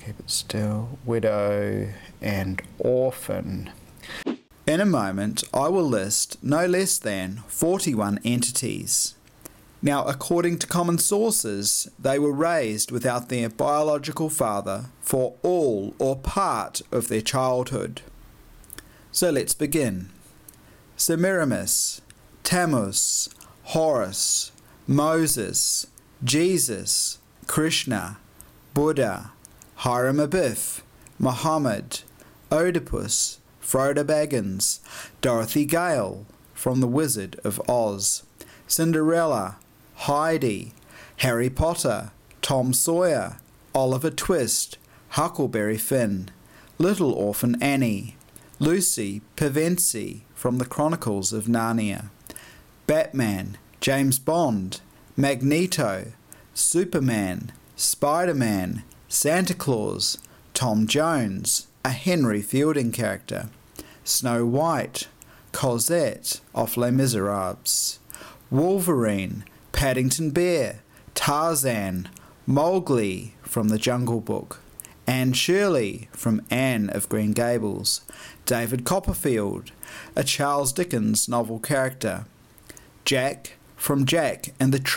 keep it still, widow and orphan. In a moment, I will list no less than 41 entities. Now, according to common sources, they were raised without their biological father for all or part of their childhood. So let's begin. Semiramis, Tammuz, Horus, Moses, Jesus, Krishna, Buddha, Hiram Abiff, Muhammad, Oedipus, Frodo Baggins, Dorothy Gale from The Wizard of Oz, Cinderella, Heidi, Harry Potter, Tom Sawyer, Oliver Twist, Huckleberry Finn, Little Orphan Annie, Lucy Pevensie from the Chronicles of Narnia, Batman, James Bond, Magneto, Superman, Spider-Man, Santa Claus, Tom Jones, a Henry Fielding character, Snow White, Cosette of Les Miserables, Wolverine, Paddington Bear, Tarzan, Mowgli from The Jungle Book, Anne Shirley from Anne of Green Gables, David Copperfield, a Charles Dickens novel character, Jack from Jack and the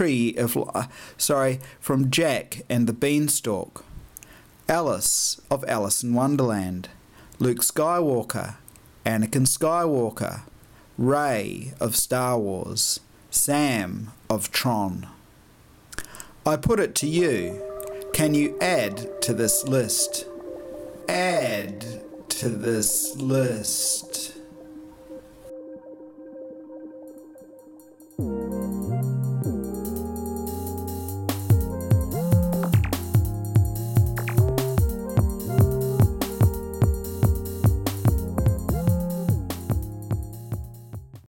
Beanstalk, Alice of Alice in Wonderland, Luke Skywalker, Anakin Skywalker, Rey of Star Wars, Sam of Tron. I put it to you, can you add to this list? Add to this list.